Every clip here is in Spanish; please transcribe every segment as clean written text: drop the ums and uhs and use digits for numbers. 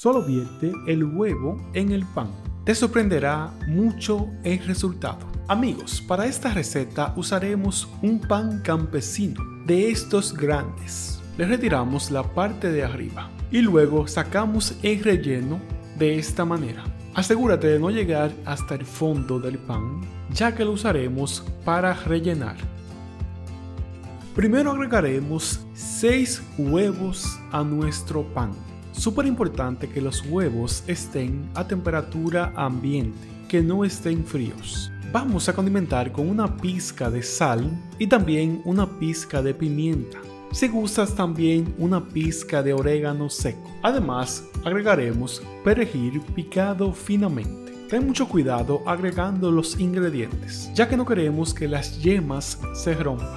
Solo vierte el huevo en el pan. Te sorprenderá mucho el resultado. Amigos, para esta receta usaremos un pan campesino de estos grandes. Le retiramos la parte de arriba y luego sacamos el relleno de esta manera. Asegúrate de no llegar hasta el fondo del pan, ya que lo usaremos para rellenar. Primero agregaremos 6 huevos a nuestro pan. Súper importante que los huevos estén a temperatura ambiente, que no estén fríos. Vamos a condimentar con una pizca de sal y también una pizca de pimienta. Si gustas, también una pizca de orégano seco. Además, agregaremos perejil picado finamente. Ten mucho cuidado agregando los ingredientes, ya que no queremos que las yemas se rompan.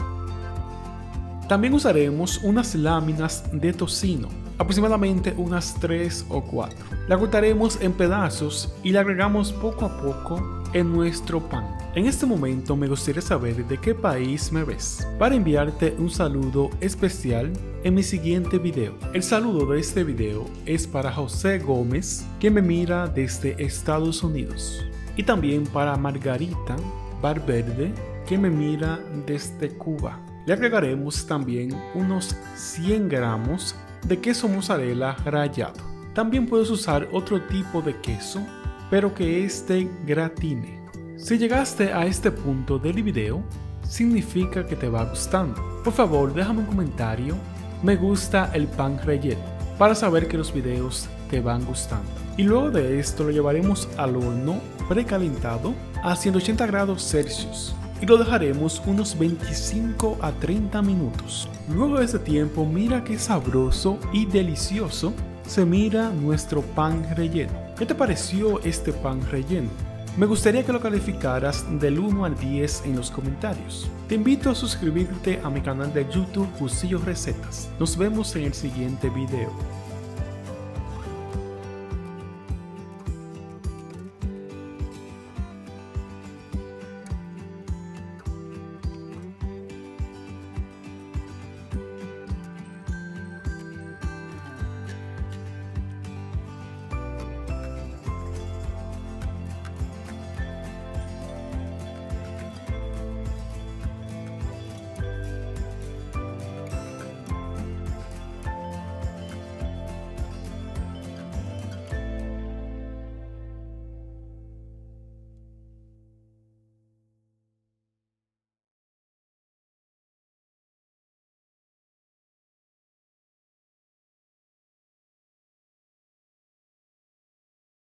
También usaremos unas láminas de tocino, aproximadamente unas 3 o 4. La cortaremos en pedazos y la agregamos poco a poco en nuestro pan. En este momento me gustaría saber de qué país me ves, para enviarte un saludo especial en mi siguiente video. El saludo de este video es para José Gómez, que me mira desde Estados Unidos, y también para Margarita Valverde, que me mira desde Cuba. Le agregaremos también unos 100 gramos de queso mozzarella rallado. También puedes usar otro tipo de queso, pero que este gratine. Si llegaste a este punto del video, significa que te va gustando. Por favor, déjame un comentario, me gusta el pan relleno, para saber que los videos te van gustando. Y luego de esto lo llevaremos al horno precalentado a 180 grados Celsius. Y lo dejaremos unos 25 a 30 minutos. Luego de ese tiempo, mira qué sabroso y delicioso se mira nuestro pan relleno. ¿Qué te pareció este pan relleno? Me gustaría que lo calificaras del 1 al 10 en los comentarios. Te invito a suscribirte a mi canal de YouTube Cusillo Recetas. Nos vemos en el siguiente video.